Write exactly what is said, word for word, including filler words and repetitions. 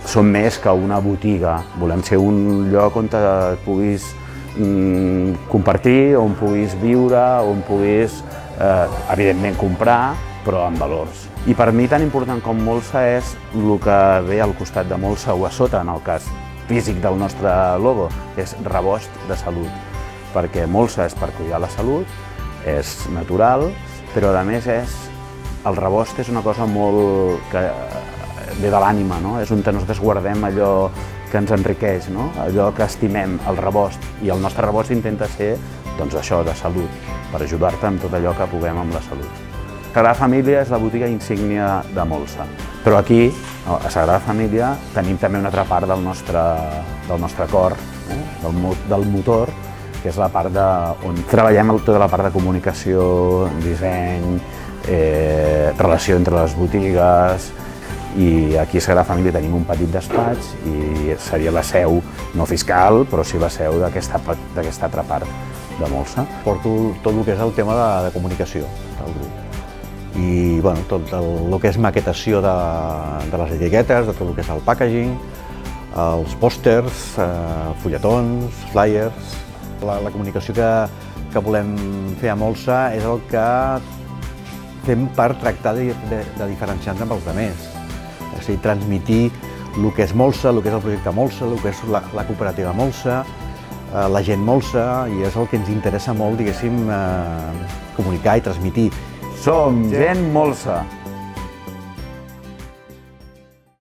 som més que una botiga, volem ser un lloc on et puguis mm, compartir, on puguis viure, on puguis, eh, evidentment, comprar, però amb valors. I per mi tan important com Molsa és el que ve al costat de Molsa o a sota, en el cas físic del nostre logo, que és rebost de salut, perquè Molsa és per cuidar la salut, és natural, però a més és, el rebost és una cosa molt que ve de l'ànima, no? És on nosaltres guardem allò que ens enriqueix, no? Allò que estimem, el rebost, i el nostre rebost intenta ser doncs, això, de salut, per ajudar-te amb tot allò que puguem amb la salut. Sagrada Família és la botiga insígnia de Molsa, però aquí, a Sagrada Família, tenim també una altra part del nostre, del nostre cor, eh? del, del motor, que és la part de, on treballem tota la part de comunicació, disseny, eh, relació entre les botigues, i aquí a Sagrada Família tenim un petit despatx i seria la seu, no fiscal, però sí la seu d'aquesta altra part de Molsa. Porto tot el que és el tema de, de comunicació del grup i bueno, tot el, el que és maquetació de, de les etiquetes, de tot el que és el packaging, els pòsters, eh, fulletons, flyers. La, la comunicació que, que volem fer a Molsa és el que fem per tractar de, de, de diferenciar-nos amb els altres. És a dir, transmitir el que és Molsa, el que és el projecte Molsa, el que és la, la cooperativa Molsa, eh, la gent Molsa, i és el que ens interessa molt, diguéssim, eh, comunicar i transmitir. Som gent Molsa!